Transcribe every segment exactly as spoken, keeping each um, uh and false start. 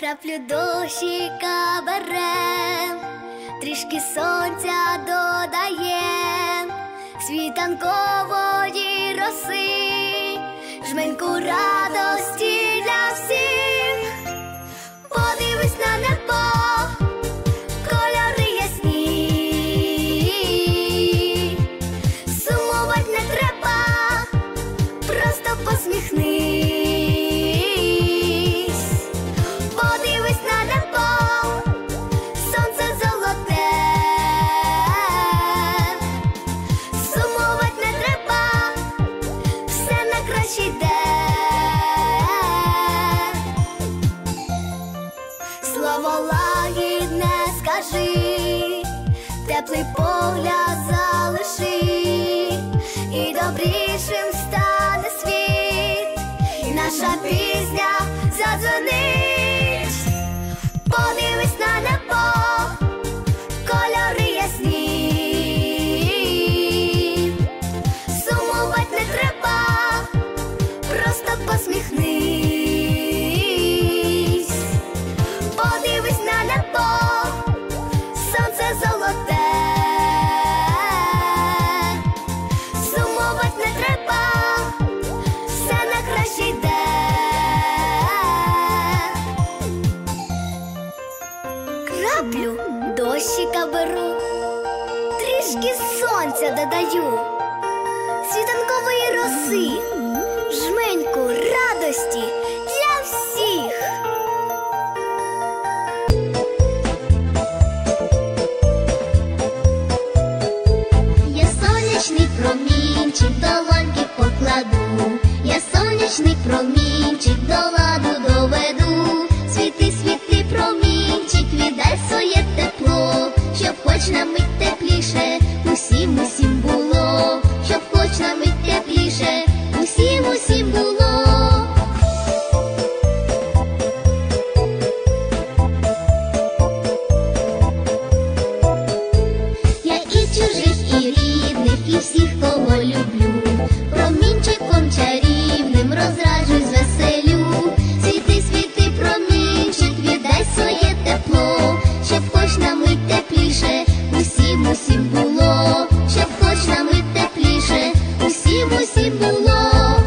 краплю дощика берем, трішки сонця додаєм, світанкової роси, жменьку радості для всіх. Подивись на небо, кольори ясні, сумувать не треба, просто посміхнись. Подивись на небо, сонце золоте, сумувать не треба, все на краще йде. Слово лагідне скажи, теплий погляд залиши, і добрішим стане світ, і наша пісня задзвонить. Подивись на небо, кольори ясні, сумувать не треба, просто посміхнись. Подивись на небо, сонце золоте, сумувать не треба, все на краще йде. Краплю дощика беру, трішки сонця додаю, світанкової роси, жменьку радості для всіх. Я сонячний промінчик до долоньки покладу, я сонячний промінчик до ладу доведу. Світи, світи, промінчик, віддай своє тепло, щоб хоч на мить тепліше, усім, усім було, щоб хоч на мить тепліше, усім, усім було. Я і чужих, і рідних, і всіх, кого люблю, промінчиком чарівним розраджуй, звеселю. Світи, світи, промінчик, віддай своє тепло, щоб хоч на мить тепліше, усім, усім було, щоб хоч на мить тепліше, усім, усім було.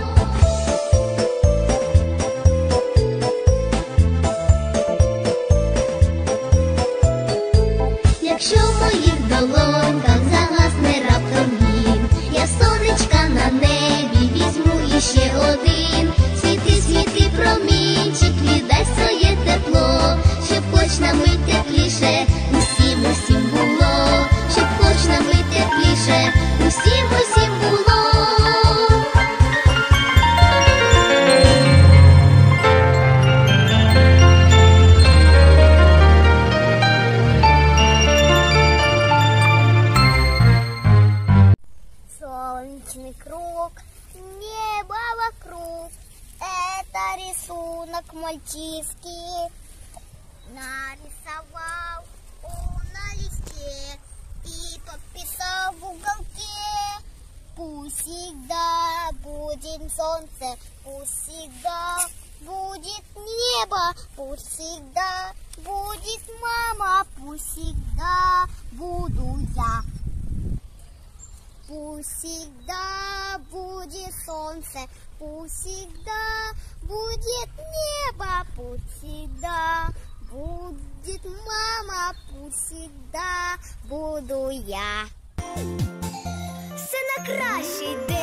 Якщо в моїх долоньках загасне раптом гін, я сонечка на небі візьму іще один. Світи, світи, промінчик, віддай своє тепло, щоб хоч на мить тепліше, усім, усім було, щоб хоч на мить тепліше, усім, усім було. Солнечный круг, небо вокруг, это рисунок мальчишки. Нарисовал он на листе и подписал в уголке. Пусть всегда будет солнце, пусть всегда будет небо, пусть всегда будет мама, пусть всегда буду я. Пусть всегда будет солнце, пусть всегда будет небо, пусть всегда будет мама, пусть всегда буду я. Все на краще йде.